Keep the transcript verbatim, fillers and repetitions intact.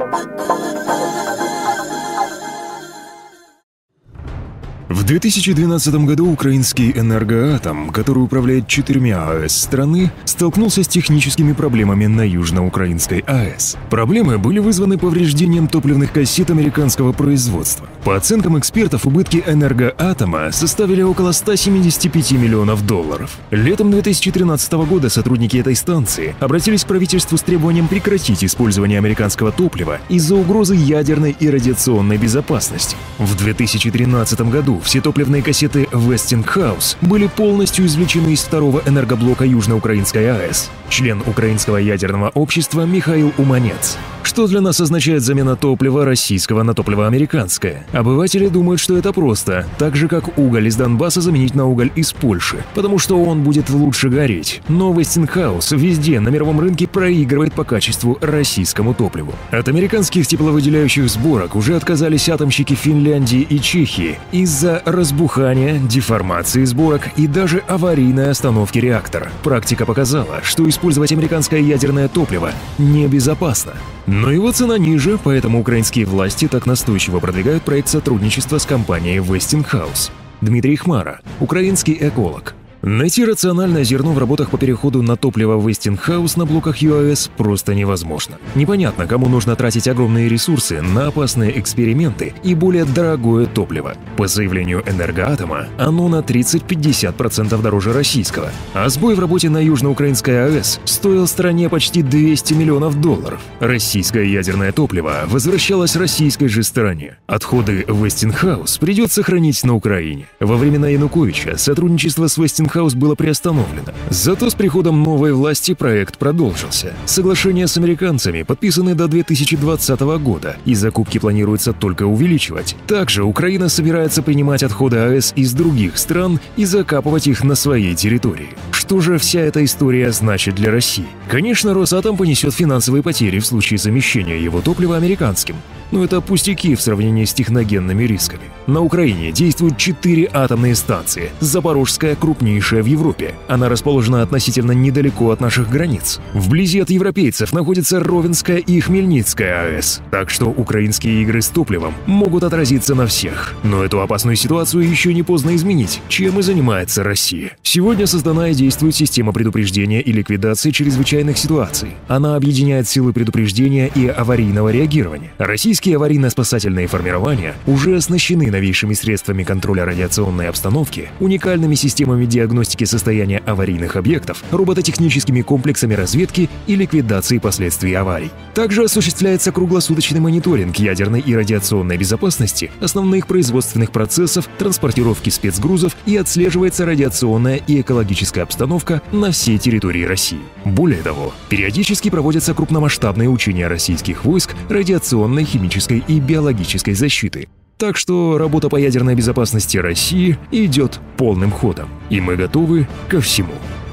В две тысячи двенадцатом году украинский «Энергоатом», который управляет четырьмя АЭС страны, столкнулся с техническими проблемами на южноукраинской АЭС. Проблемы были вызваны повреждением топливных кассет американского производства. По оценкам экспертов, убытки «Энергоатома» составили около ста семидесяти пяти миллионов долларов. Летом две тысячи тринадцатого года сотрудники этой станции обратились к правительству с требованием прекратить использование американского топлива из-за угрозы ядерной и радиационной безопасности. В две тысячи тринадцатом году все топливные кассеты Westinghouse были полностью извлечены из второго энергоблока южноукраинской АЭС. Член Украинского ядерного общества Михаил Уманец. Что для нас означает замена топлива российского на топливо американское? Обыватели думают, что это просто, так же как уголь из Донбасса заменить на уголь из Польши, потому что он будет лучше гореть. Но Westinghouse везде на мировом рынке проигрывает по качеству российскому топливу. От американских тепловыделяющих сборок уже отказались атомщики Финляндии и Чехии из-за разбухания, деформации сборок и даже аварийной остановки реактора. Практика показала, что использовать американское ядерное топливо небезопасно. Но его цена ниже, поэтому украинские власти так настойчиво продвигают проект сотрудничества с компанией Westinghouse. Дмитрий Хмара, украинский эколог. Найти рациональное зерно в работах по переходу на топливо Westinghouse на блоках ЮАЭС просто невозможно. Непонятно, кому нужно тратить огромные ресурсы на опасные эксперименты и более дорогое топливо. По заявлению «Энергоатома», оно на тридцать-пятьдесят процентов дороже российского. А сбой в работе на южноукраинской АЭС стоил стране почти двести миллионов долларов. Российское ядерное топливо возвращалось российской же стороне. Отходы Westinghouse придется хранить на Украине. Во времена Януковича сотрудничество с Westinghouse было приостановлено. Зато с приходом новой власти проект продолжился. Соглашения с американцами подписаны до две тысячи двадцатого года, и закупки планируется только увеличивать. Также Украина собирается принимать отходы АЭС из других стран и закапывать их на своей территории. Что же вся эта история значит для России? Конечно, Росатом понесет финансовые потери в случае замещения его топлива американским. Но это пустяки в сравнении с техногенными рисками. На Украине действуют четыре атомные станции. Запорожская крупнейшая в Европе. Она расположена относительно недалеко от наших границ. Вблизи от европейцев находится Ровенская и Хмельницкая АЭС. Так что украинские игры с топливом могут отразиться на всех. Но эту опасную ситуацию еще не поздно изменить, чем и занимается Россия. Сегодня создана и действует система предупреждения и ликвидации чрезвычайных ситуаций. Она объединяет силы предупреждения и аварийного реагирования. Российские Российские аварийно-спасательные формирования уже оснащены новейшими средствами контроля радиационной обстановки, уникальными системами диагностики состояния аварийных объектов, робототехническими комплексами разведки и ликвидации последствий аварий. Также осуществляется круглосуточный мониторинг ядерной и радиационной безопасности, основных производственных процессов, транспортировки спецгрузов и отслеживается радиационная и экологическая обстановка на всей территории России. Более того, периодически проводятся крупномасштабные учения российских войск радиационной, химической и биологической защиты. Так что работа по ядерной безопасности России идет полным ходом, и мы готовы ко всему.